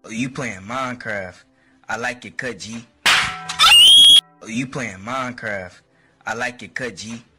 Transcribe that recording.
Oh, you playing Minecraft. I like your cut, G. Oh, you playing Minecraft. I like your cut, G.